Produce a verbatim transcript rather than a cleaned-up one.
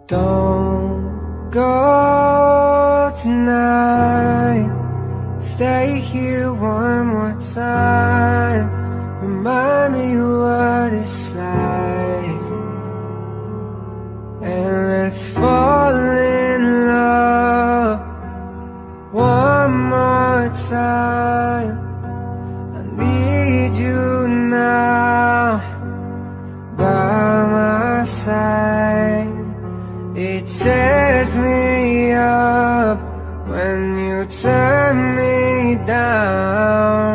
Don't go tonight. Stay here one more time. Remind me what it's like, and let's fall in love one more time. I need you now by my side. It tears me up when you turn me down.